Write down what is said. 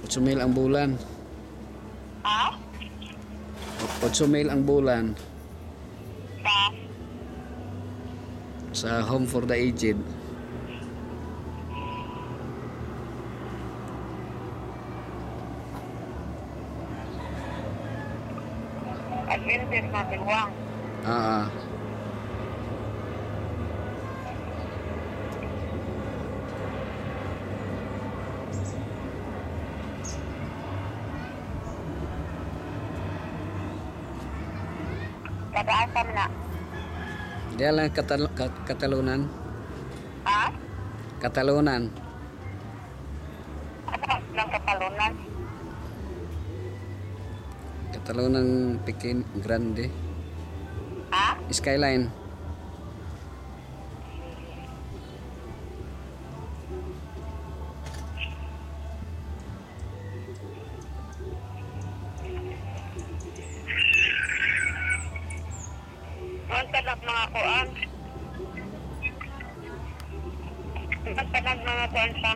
8,000 ang bulan. Ha? 8,000 ang bulan Sa? sa Home for the Aged. Adventist na Bilwang. Ah, Kadaasa mo na. Dia lang Katalunan. Ha? Katalunan. Ano ng Katalunan? Katalunan Pekin Grande. Ha? Skyline. Ang talag mga kuan. Ang talag mga kuan sa